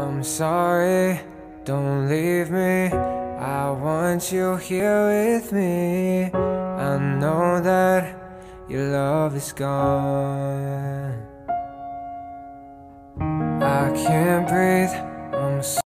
I'm sorry, don't leave me. I want you here with me. I know that your love is gone. I can't breathe, I'm